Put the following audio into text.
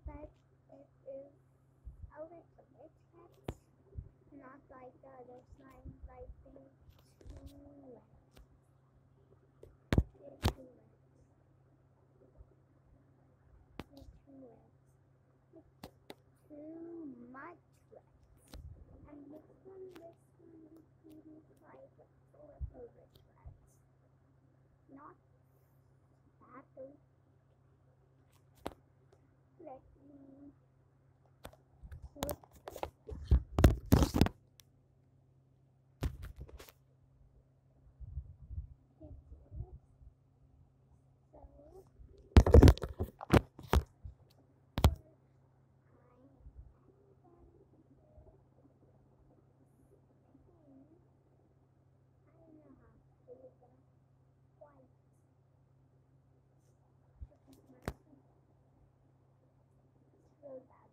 but it is a little bit wet, not like the other slime, like being too wet. It's too wet. It's too wet. It's too much wet. And this one feels like it's a little bit wet. Not badly. Let me put it so bad.